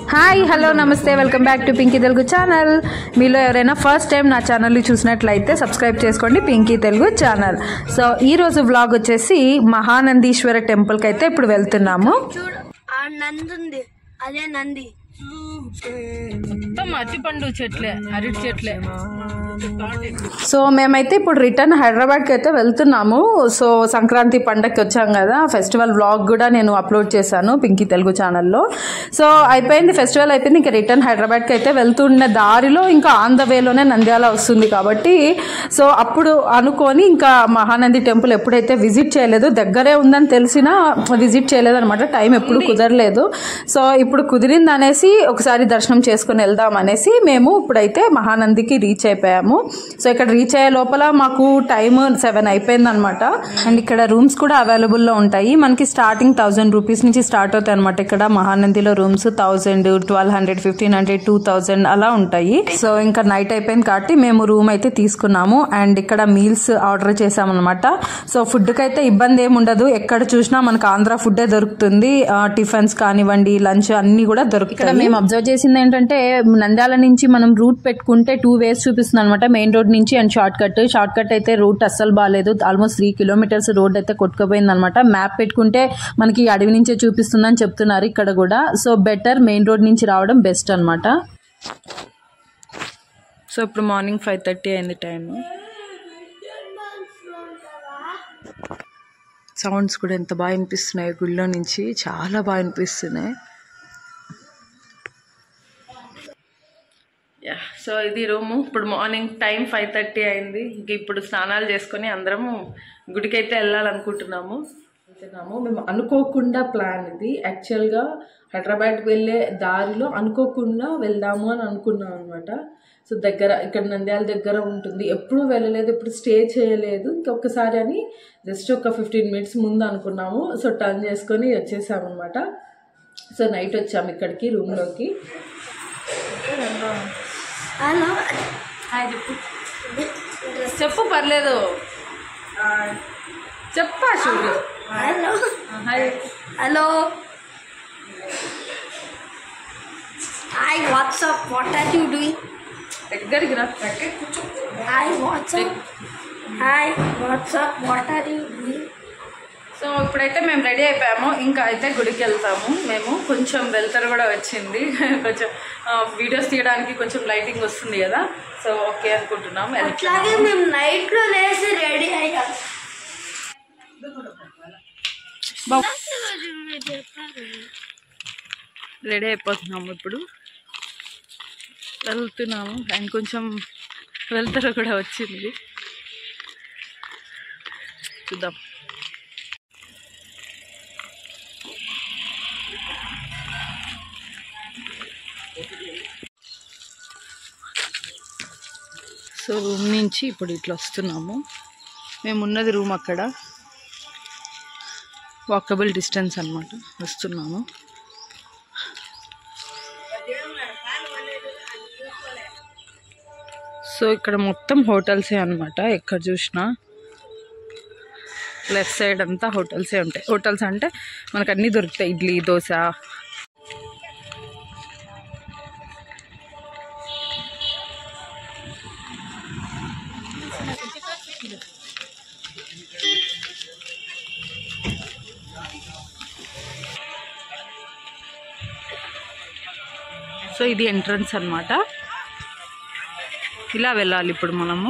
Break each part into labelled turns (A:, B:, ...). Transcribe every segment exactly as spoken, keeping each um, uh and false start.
A: Hi hello namaste welcome back to Pinky Telugu channel. మీలో ఎవరైనా first time నా ఛానల్ని చూసినట్లయితే సబ్స్క్రైబ్ చేసుకోండి, పింకీ తెలుగు ఛానల్. సో ఈరోజు వ్లాగ్ వచ్చేసి మహానందీశ్వర టెంపుల్కి అయితే ఇప్పుడు వెళ్తున్నాము.
B: అదే నంది
A: మొత్తం అరటిపండు చెట్లే, అరటి చెట్లే. సో మేమైతే ఇప్పుడు రిటర్న్ హైదరాబాద్కి అయితే వెళ్తున్నాము. సో సంక్రాంతి పండగకి వచ్చాం కదా, ఫెస్టివల్ వ్లాగ్ కూడా నేను అప్లోడ్ చేశాను పింకీ తెలుగు ఛానల్లో. సో అయిపోయింది, ఫెస్టివల్ అయిపోయింది. ఇంకా రిటర్న్ హైదరాబాద్కి అయితే వెళ్తున్న దారిలో ఇంకా ఆన్ ద వేలోనే నంద్యాల వస్తుంది కాబట్టి సో అప్పుడు అనుకొని ఇంకా మహానంది టెంపుల్ ఎప్పుడైతే విజిట్ చేయలేదు, దగ్గరే ఉందని తెలిసినా విజిట్ చేయలేదు అనమాట. టైం ఎప్పుడు కుదరలేదు. సో ఇప్పుడు కుదిరింది అనేసి ఒకసారి దర్శనం చేసుకుని వెళ్దాం అనేసి మేము ఇప్పుడైతే మహానందికి రీచ్ అయిపోయాము. సో ఇక్కడ రీచ్ అయ్యే లోపల మాకు టైం సెవెన్ అయిపోయింది అనమాట. అండ్ ఇక్కడ రూమ్స్ కూడా అవైలబుల్లో ఉంటాయి. మనకి స్టార్టింగ్ థౌజండ్ రూపీస్ నుంచి స్టార్ట్ అవుతాయి అనమాట. ఇక్కడ మహానందిలో rooms thousand, twelve hundred, fifteen hundred, two thousand అలా ఉంటాయి. సో ఇంకా నైట్ అయిపోయింది కాబట్టి మేము రూమ్ అయితే తీసుకున్నాము. అండ్ ఇక్కడ మీల్స్ ఆర్డర్ చేసామన్నమాట. సో ఫుడ్కి అయితే ఇబ్బంది ఏమి ఉండదు. ఎక్కడ చూసినా మనకు ఆంధ్ర ఫుడ్డే దొరుకుతుంది. టిఫిన్స్ కానివ్వండి, లంచ్ అన్ని కూడా దొరుకుతాయి. ఇక్కడ మేము అబ్జర్వ్ చేసింది ఏంటంటే నంద్యాల నుంచి మనం రూట్ పెట్టుకుంటే టూ వేస్ చూపిస్తుంది అనమాట, మెయిన్ రోడ్ నుంచి and shortcut. Shortcut అయితే రూట్ అస్సలు బాగాలేదు. ఆల్మోస్ట్ త్రీ కిలోమీటర్స్ రోడ్ అయితే కొట్టుకుపోయింది అనమాట. మ్యాప్ పెట్టుకుంటే మనకి అడవి నుంచే చూపిస్తుందని చెప్తున్నారు ఇక్కడ కూడా. సో బెటర్ మెయిన్ రోడ్ నుంచి రావడం బెస్ట్ అనమాట. సో ఇప్పుడు మార్నింగ్ ఫైవ్ థర్టీ అయింది టైం. సౌండ్స్ కూడా ఎంత బాగా వినిపిస్తున్నాయి గుళ్ళో నుంచి, చాలా బాగా వినిపిస్తున్నాయి. యా సో ఇది రూము. ఇప్పుడు మార్నింగ్ టైం ఫైవ్ థర్టీ అయింది. ఇంక ఇప్పుడు స్నానాలు చేసుకొని అందరము గుడికి అయితే వెళ్ళాలనుకుంటున్నాము. వెళ్తున్నాము మేము అనుకోకుండా ప్లాన్ ఇది. యాక్చువల్గా హైదరాబాద్కి వెళ్ళే దారిలో అనుకోకుండా వెళ్దాము అని అనుకున్నాం అనమాట. సో దగ్గర ఇక్కడ నంద్యాల దగ్గర ఉంటుంది. ఎప్పుడు వెళ్ళలేదు, ఎప్పుడు స్టే చేయలేదు. ఇంకొకసారి అని జస్ట్ ఒక ఫిఫ్టీన్ మినిట్స్ ముందు అనుకున్నాము. సో టర్న్ చేసుకొని వచ్చేసాము అనమాట. సో నైట్ వచ్చాము ఇక్కడికి రూమ్లోకి.
B: హలో
A: హాయ్ చెప్పు చెప్పు పర్లేదు చెప్పా చూడు.
B: Hello
A: hi
B: hello hi what's up what are you doing?
A: దగ్గరికి రా.
B: Hi what's up hi what's up what are you doing?
A: So ఇప్పుడైతే మేము రెడీ అయిపోయాము. ఇంకా అయితే గుడికి వెళ్తాము మేము. కొంచెం వెళ్తారు కూడా వచ్చింది, కొంచెం వీడియోస్ తీయడానికి కొంచెం లైటింగ్ వస్తుంది కదా. సో ఓకే అనుకుంటున్నాము.
B: అట్లాగే మేము నైట్లో లేసి రెడీ అయ్యాం.
A: రెడీ అయిపోతున్నాము, ఇప్పుడు వెళ్తున్నాము. అండ్ కొంచెం వెళ్తారు కూడా వచ్చింది, చూద్దాం. సో రూమ్ నుంచి ఇప్పుడు ఇట్లా వస్తున్నాము. మేము ఉన్నది రూమ్ అక్కడ, వాకబుల్ డిస్టెన్స్ అన్నమాట. వస్తున్నాము. సో ఇక్కడ మొత్తం హోటల్సే అనమాట. ఎక్కడ చూసినా లెఫ్ట్ సైడ్ అంతా హోటల్సే ఉంటాయి. హోటల్స్ అంటే మనకు అన్నీ దొరుకుతాయి, ఇడ్లీ, దోశ. సో ఇది ఎంట్రన్స్ అన్నమాట. ఇలా వెళ్ళాలి ఇప్పుడు మనము.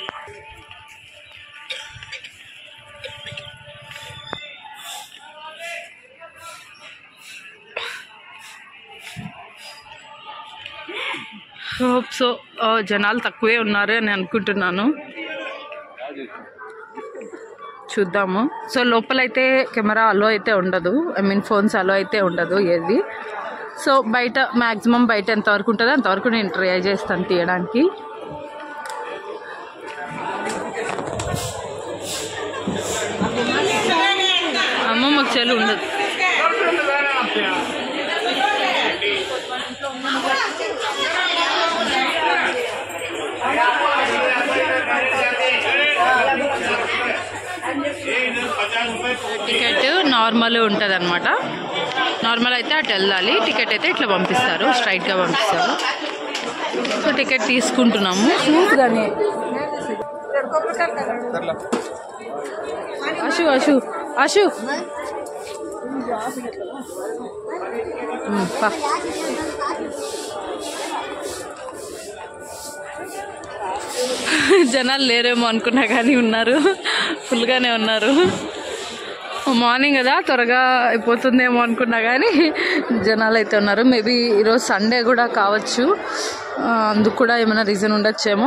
A: హోప్ సో జనాలు తక్కువే ఉన్నారు అని అనుకుంటున్నాను. చూద్దాము. సో లోపలైతే కెమెరా అలో అయితే ఉండదు, ఐ మీన్ ఫోన్స్ అలో అయితే ఉండదు ఏది. సో బయట మ్యాక్సిమం బయట ఎంతవరకు ఉంటుందో అంతవరకు నేను ట్రై చేస్తాను తీయడానికి. అమ్మమ్మకు చెల్లు ఉండదు. టికెట్ నార్మల్ ఉంటుంది అనమాట. నార్మల్ అయితే అటు వెళ్ళాలి, టికెట్ అయితే ఇట్లా పంపిస్తారు, స్ట్రైట్గా పంపిస్తారు. సో టికెట్ తీసుకుంటున్నాము. కానీ అశు అశు అశు జనాలు లేరేమో అనుకున్నా కానీ ఉన్నారు, ఫుల్గానే ఉన్నారు. మార్నింగ్ కదా త్వరగా అయిపోతుందేమో అనుకున్నా కానీ జనాలు అయితే ఉన్నారు. మేబీ ఈరోజు సండే కూడా కావచ్చు, అందుకు కూడా ఏమైనా రీజన్ ఉండొచ్చేమో.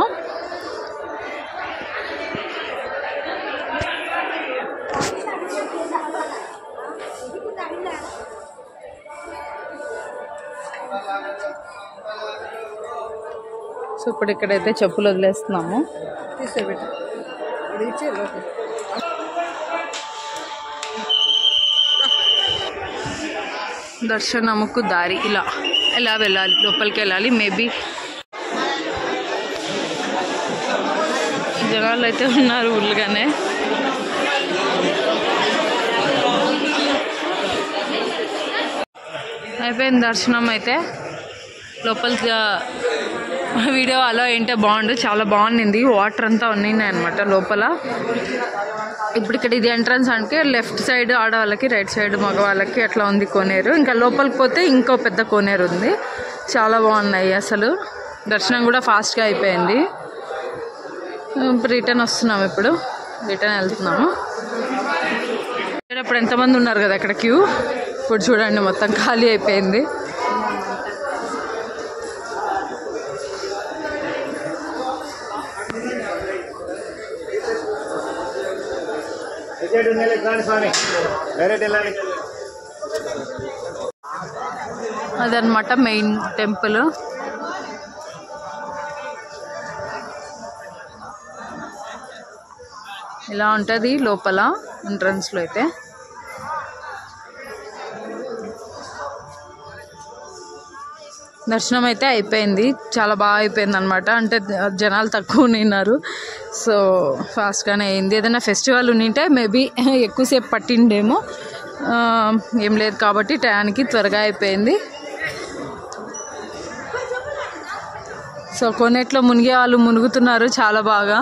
A: సో ఇప్పుడు ఇక్కడైతే చెప్పులు వదిలేస్తున్నాము. దర్శనముకు దారి ఇలా ఎలా వెళ్ళాలి, లోపలికి వెళ్ళాలి. మేబీ జనాలు అయితే ఉన్నారు ఫుల్గానే. అయిపోయింది దర్శనం అయితే. లోపలికి వీడియో అలా ఏంటో బాగుండు, చాలా బాగుంది. వాటర్ అంతా ఉన్నాయి అనమాట లోపల. ఇప్పుడు ఇక్కడ ఇది ఎంట్రన్స్ అంటే లెఫ్ట్ సైడ్ ఆడవాళ్ళకి, రైట్ సైడ్ మగవాళ్ళకి అట్లా ఉంది కోనేరు. ఇంకా లోపలికి పోతే ఇంకో పెద్ద కోనేరు ఉంది. చాలా బాగున్నాయి అసలు. దర్శనం కూడా ఫాస్ట్గా అయిపోయింది. రిటర్న్ వస్తున్నాము, ఇప్పుడు రిటర్న్ వెళ్తున్నాము. అప్పుడు ఎంతమంది ఉన్నారు కదా అక్కడ క్యూ, ఇప్పుడు చూడండి మొత్తం ఖాళీ అయిపోయింది. అదనమాట మెయిన్ టెంపుల్. ఇలా ఉంటుంది లోపల ఎంట్రన్స్లో అయితే. దర్శనం అయితే అయిపోయింది, చాలా బాగా అయిపోయింది అనమాట. అంటే జనాలు తక్కువ ఉన్నారు, సో ఫాస్ట్గానే అయింది. ఏదైనా ఫెస్టివల్ ఉండింటే మేబీ ఎక్కువసేపు పట్టిండేమో, ఏం లేదు కాబట్టి టయానికి త్వరగా అయిపోయింది. సో కొన్నిట్లో మునిగే వాళ్ళు మునుగుతున్నారు చాలా బాగా.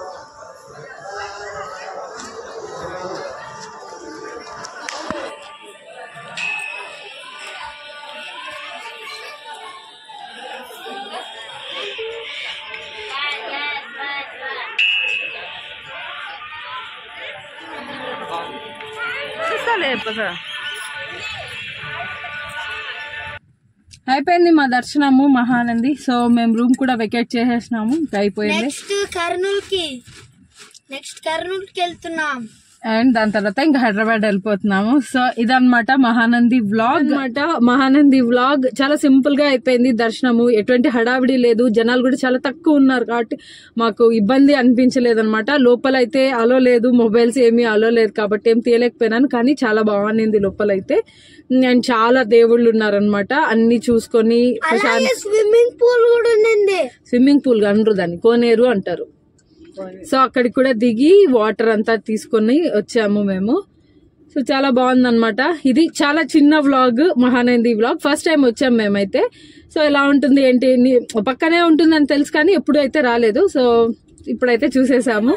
A: అయిపోయింది మా దర్శనము మహానంది. సో మేము రూమ్ కూడా వెకేట్ చేసేసినాము, ఇంకా అయిపోయింది.
B: నెక్స్ట్ కర్నూలుకి నెక్స్ట్ కర్నూలుకి వెళ్తున్నాం
A: అండ్ దాని తర్వాత ఇంకా హైదరాబాద్ వెళ్ళిపోతున్నాము. సో ఇదన్నమాట మహానంది వ్లాగ్ అనమాట. మహానంది వ్లాగ్ చాలా సింపుల్ గా అయిపోయింది దర్శనము. ఎటువంటి హడావిడి లేదు, జనాలు కూడా చాలా తక్కువ ఉన్నారు కాబట్టి మాకు ఇబ్బంది అనిపించలేదు అనమాట. లోపల అయితే అలో లేదు, మొబైల్స్ ఏమీ అలో లేదు కాబట్టి ఏం తీయలేకపోయినాను, కానీ చాలా బాగుంది లోపలైతే. అండ్ చాలా దేవుళ్ళు ఉన్నారనమాట, అన్ని చూసుకొని.
B: స్విమ్మింగ్ పూల్ కూడా ఉంది.
A: స్విమ్మింగ్ పూల్ అనరు దాన్ని, కోనేరు అంటారు. సో అక్కడికి కూడా దిగి వాటర్ అంతా తీసుకొని వచ్చాము మేము. సో చాలా బాగుంది అనమాట. ఇది చాలా చిన్న vlog, Mahanandi vlog. First time వచ్చాము మేమైతే. సో ఎలా ఉంటుంది ఏంటి, పక్కనే ఉంటుందని తెలుసు కానీ ఎప్పుడు అయితే రాలేదు. సో ఇప్పుడైతే చూసేసాము.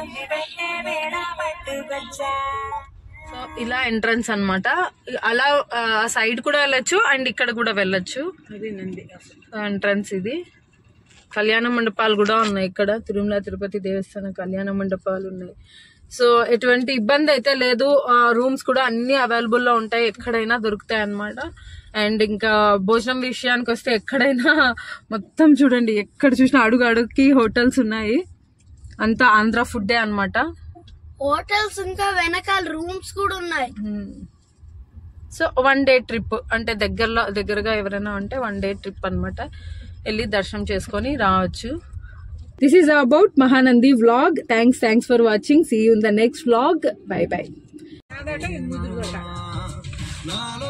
A: సో ఇలా ఎంట్రన్స్ అనమాట. అలా సైడ్ కూడా వెళ్ళొచ్చు అండ్ ఇక్కడ కూడా వెళ్ళొచ్చు. ఎంట్రన్స్ ఇది. కళ్యాణ మండపాలు కూడా ఉన్నాయి ఇక్కడ, తిరుమల తిరుపతి దేవస్థానం కళ్యాణ మండపాలు ఉన్నాయి. సో ఎటువంటి ఇబ్బంది అయితే లేదు. రూమ్స్ కూడా అన్ని అవైలబుల్ లో ఉంటాయి, ఎక్కడైనా దొరుకుతాయి అన్నమాట. అండ్ ఇంకా భోజనం విషయానికి వస్తే ఎక్కడైనా మొత్తం చూడండి, ఎక్కడ చూసినా అడుగు అడుగుకి హోటల్స్ ఉన్నాయి. అంతా ఆంధ్ర ఫుడ్డే అన్నమాట.
B: హోటల్స్ ఇంకా వెనకాల రూమ్స్ కూడా ఉన్నాయి.
A: సో వన్ డే ట్రిప్ అంటే దగ్గరలో దగ్గరగా ఎవరైనా ఉంటే వన్ డే ట్రిప్ అన్నమాట, వెళ్ళి దర్శనం చేసుకొని రావచ్చు. This is about Mahanandi vlog. Thanks, thanks for watching. See you in the next vlog. Bye bye.